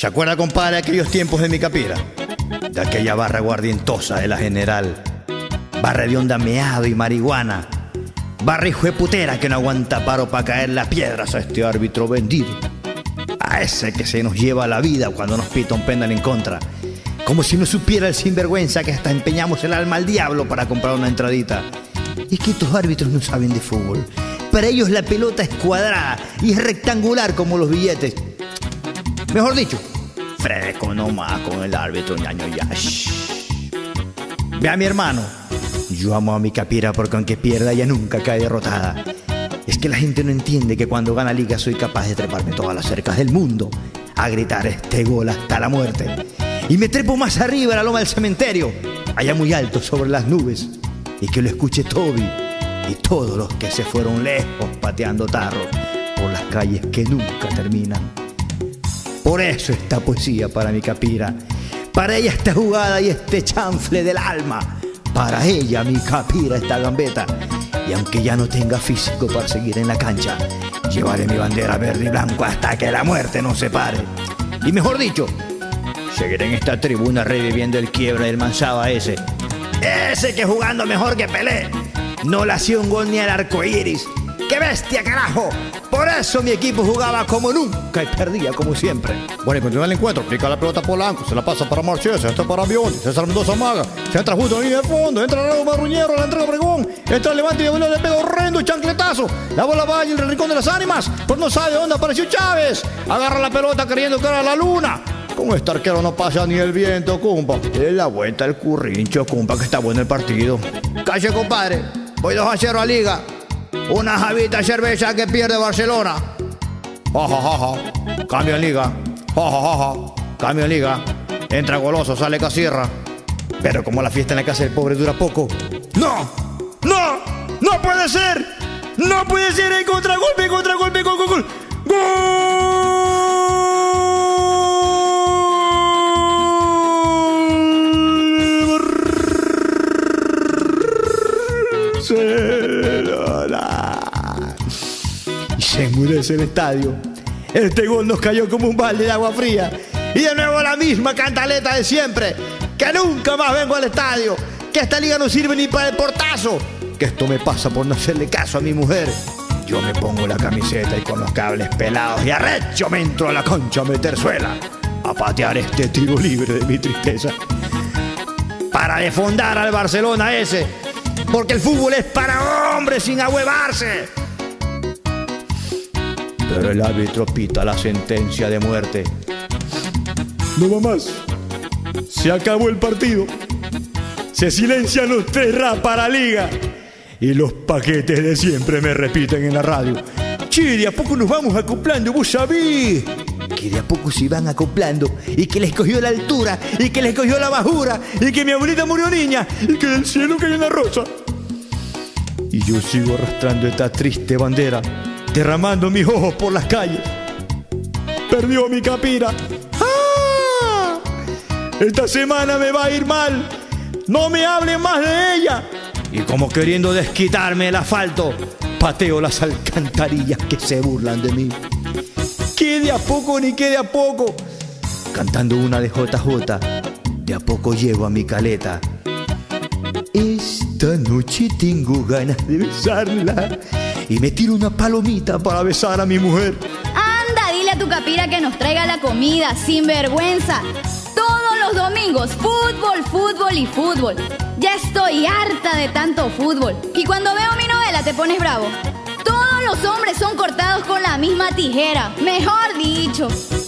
¿Se acuerda, compadre, de aquellos tiempos de mi capira? De aquella barra guardientosa de la General. Barra de onda meado y marihuana. Barra hijo de putera que no aguanta paro para caer las piedras a este árbitro vendido. A ese que se nos lleva la vida cuando nos pita un penal en contra. Como si no supiera el sinvergüenza que hasta empeñamos el alma al diablo para comprar una entradita. Es que estos árbitros no saben de fútbol. Para ellos la pelota es cuadrada y es rectangular como los billetes. Mejor dicho, fresco nomás con el árbitro, ñaño ya. Vea, mi hermano, yo amo a mi capira porque aunque pierda ella nunca cae derrotada. Es que la gente no entiende que cuando gana liga soy capaz de treparme todas las cercas del mundo a gritar este gol hasta la muerte. Y me trepo más arriba a la loma del cementerio, allá muy alto sobre las nubes, y que lo escuche Toby y todos los que se fueron lejos pateando tarros por las calles que nunca terminan. Por eso esta poesía para mi capira, para ella esta jugada y este chanfle del alma, para ella mi capira esta gambeta. Y aunque ya no tenga físico para seguir en la cancha, llevaré mi bandera verde y blanco hasta que la muerte nos separe. Y mejor dicho, seguiré en esta tribuna reviviendo el quiebra del Manzaba ese que jugando mejor que Pelé no le hacía un gol ni al arco iris. ¡Qué bestia, carajo! Por eso mi equipo jugaba como nunca y perdía como siempre. Bueno, y continúa el encuentro. Pica la pelota Polanco, se la pasa para Marchese, esto para Bioli, César Mendoza amaga, se entra justo en línea de fondo, entra Raúl Marruñero, la entrega Obregón, entra el Levante y de le pega horrendo y chancletazo. La bola va en el rincón de las ánimas, pero no sabe dónde apareció Chávez. Agarra la pelota queriendo que era la luna. Con este arquero no pasa ni el viento, compa. Es la vuelta al currincho, compa, que está bueno el partido. Calle, compadre. Voy 2-0 a Liga. Una javita cerveza que pierde Barcelona. Ja, ja, ja, ja. Cambio en Liga. Ja, ja, ja, ja. Cambio en Liga. Entra Goloso, sale Casierra. Pero como la fiesta en la casa del pobre dura poco. ¡No! ¡No! ¡No puede ser! ¡No puede ser! ¡El contragolpe, contragolpe, gol, gol, gol! ¡Gol! Y se enmudece el estadio. Este gol nos cayó como un balde de agua fría. Y de nuevo la misma cantaleta de siempre. Que nunca más vengo al estadio. Que esta liga no sirve ni para el portazo. Que esto me pasa por no hacerle caso a mi mujer. Yo me pongo la camiseta y con los cables pelados y arrecho me entro a la concha a meter suela. A patear este tiro libre de mi tristeza. Para defondar al Barcelona ese. Porque el fútbol es para hombres sin ahuevarse. Pero el árbitro pita la sentencia de muerte. No va más. Se acabó el partido. Se silencian los 3 rap para Liga. Y los paquetes de siempre me repiten en la radio. Che, de a poco nos vamos acoplando, vos sabés. Que de a poco se van acoplando. Y que les cogió la altura. Y que les cogió la bajura. Y que mi abuelita murió niña. Y que del cielo cayó una rosa. Y yo sigo arrastrando esta triste bandera, derramando mis ojos por las calles. Perdió mi capira. ¡Ah! Esta semana me va a ir mal. No me hablen más de ella. Y como queriendo desquitarme el asfalto, pateo las alcantarillas que se burlan de mí. Que de a poco ni que de a poco. Cantando una de JJ, de a poco llego a mi caleta. Esta noche tengo ganas de besarla. Y me tiro una palomita para besar a mi mujer. Anda, dile a tu capira que nos traiga la comida, sin vergüenza. Todos los domingos, fútbol, fútbol y fútbol. Ya estoy harta de tanto fútbol. Y cuando veo mi novela te pones bravo. Todos los hombres son cortados con la misma tijera. Mejor dicho.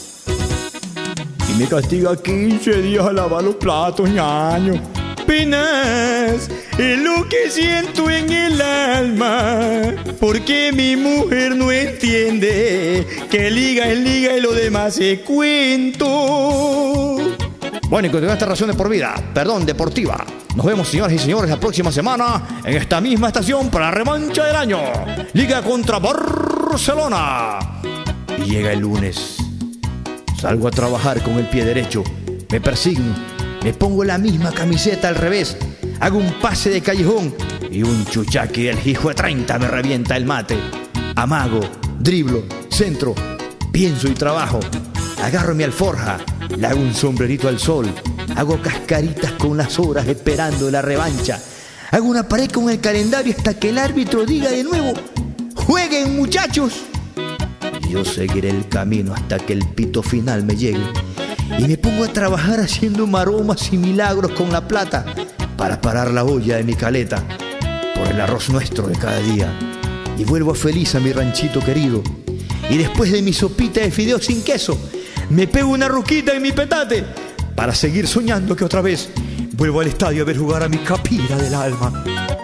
Y me castiga 15 días a lavar los platos, ñaño. Penas es lo que siento en el alma, porque mi mujer no entiende que liga es liga y lo demás es cuento. Bueno, y continúa esta ración de por vida, perdón, deportiva. Nos vemos, señoras y señores, la próxima semana en esta misma estación para la revancha del año. Liga contra Barcelona. Y llega el lunes. Salgo a trabajar con el pie derecho. Me persigno. Me pongo la misma camiseta al revés. Hago un pase de callejón. Y un chuchaqui del hijo de 30 me revienta el mate. Amago, driblo, centro. Pienso y trabajo. Agarro mi alforja, le hago un sombrerito al sol, hago cascaritas con las horas esperando la revancha. Hago una pared con el calendario hasta que el árbitro diga de nuevo: ¡jueguen, muchachos! Yo seguiré el camino hasta que el pito final me llegue y me pongo a trabajar haciendo maromas y milagros con la plata para parar la olla de mi caleta por el arroz nuestro de cada día. Y vuelvo feliz a mi ranchito querido. Y después de mi sopita de fideos sin queso, me pego una ruquita en mi petate para seguir soñando que otra vez vuelvo al estadio a ver jugar a mi Capira del alma.